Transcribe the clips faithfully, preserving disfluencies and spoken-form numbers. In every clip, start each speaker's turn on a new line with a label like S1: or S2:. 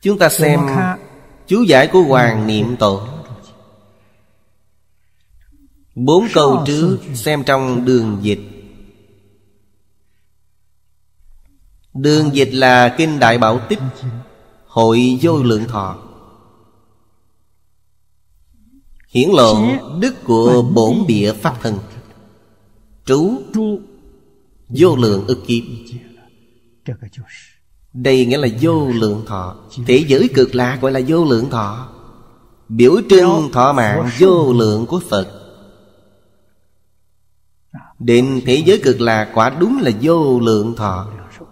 S1: Chúng ta xem chú giải của Hoàng Niệm Tổ. Bốn câu trước xem trong đường dịch. Đường dịch là Kinh Đại Bảo Tích Hội Vô Lượng Thọ, hiển lộ đức của bổn địa Pháp Thân, trú vô lượng ức kiếp. Đây nghĩa là vô lượng thọ. Thế giới cực lạc gọi là vô lượng thọ, biểu trưng thọ mạng vô lượng của Phật. Đến thế giới cực lạc quả đúng là vô lượng thọ.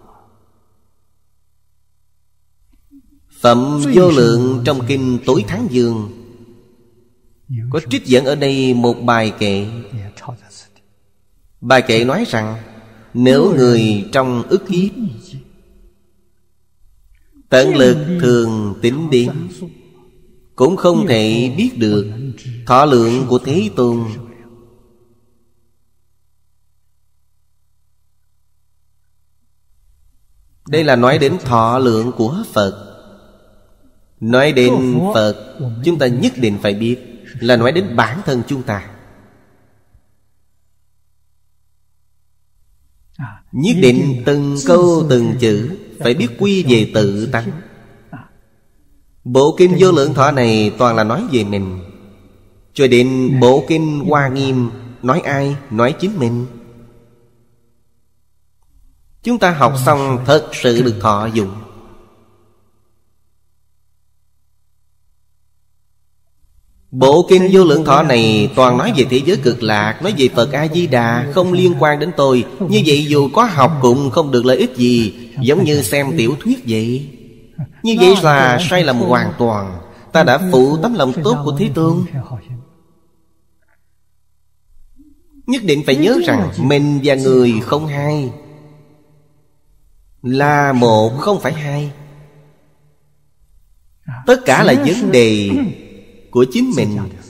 S1: Phẩm vô lượng trong Kinh Tối Thắng Dương có trích dẫn ở đây một bài kệ. Bài kệ nói rằng nếu người trong ức kiếp tận lực thường tính đến, cũng không thể biết được thọ lượng của Thế Tôn. Đây là nói đến thọ lượng của Phật. Nói đến Phật, chúng ta nhất định phải biết là nói đến bản thân chúng ta. Nhất định từng câu từng chữ phải biết quy về tự tánh. Bộ Kinh Vô Lượng Thọ này toàn là nói về mình. Cho đến Bộ Kinh Hoa Nghiêm nói ai? Nói chính mình. Chúng ta học xong thật sự được thọ dụng. Bộ Kinh Vô Lượng Thọ này toàn nói về thế giới cực lạc, nói về Phật A-di-đà, không liên quan đến tôi. Như vậy dù có học cũng không được lợi ích gì, giống như xem tiểu thuyết vậy. Như vậy là sai lầm hoàn toàn. Ta đã phụ tấm lòng tốt của Thế Tôn. Nhất định phải nhớ rằng mình và người không hai, là một không phải hai. Tất cả là vấn đề của chính mình.